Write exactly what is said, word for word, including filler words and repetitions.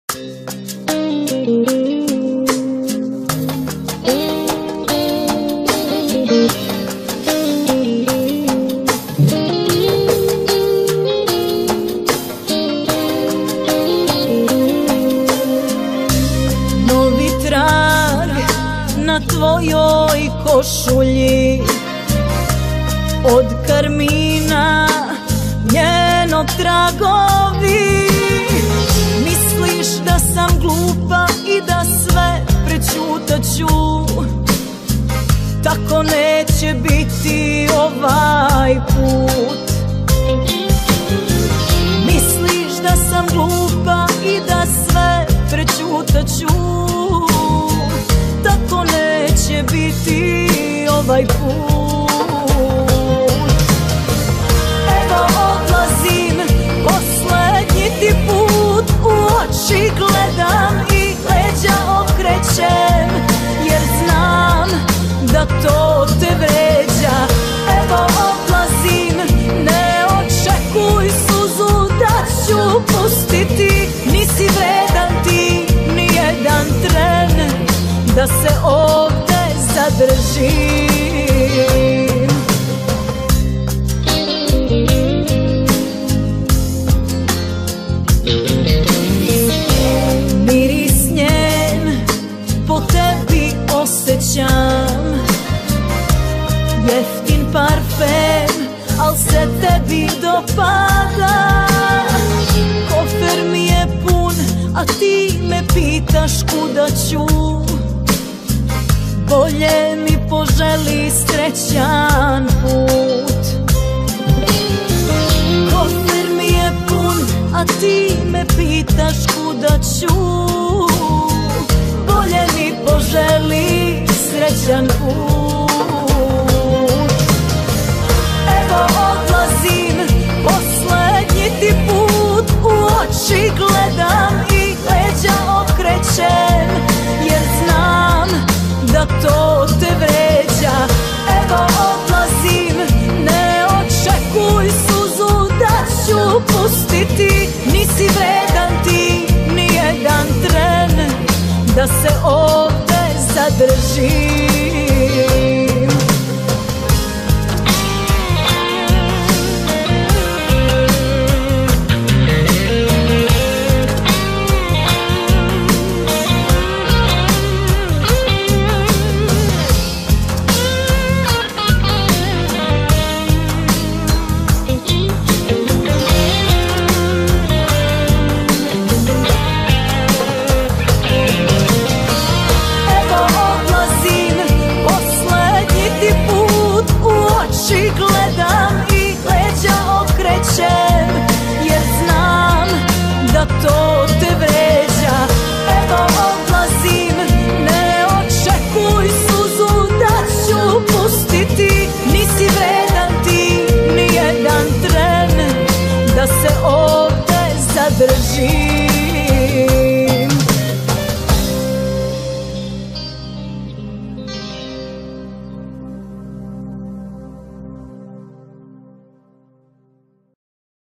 Novi trag na tvojoj košulji, od karmina njenog tragovi. Misliš da sam glupa i da sve prećutaću, tako neće biti ovaj put. Misliš da sam glupa i da sve prećutaću, tako neće biti ovaj put. Evo odlazim, poslednji ti put, u oči gledam i leđa okrećem, jer znam da to te vređa. Evo odlazim, ne očekuj suzu da ću pustiti, nisi vredan ti ni jedan tren da se ovde zadržim. Miris njen po tebi osjećam, jeftin parfem, al se tebi dopada. Kofer mi je pun, a ti me pitaš kuda ću, bolje mi poželi srećan put. Kofer mi je pun, a ti me pitaš kuda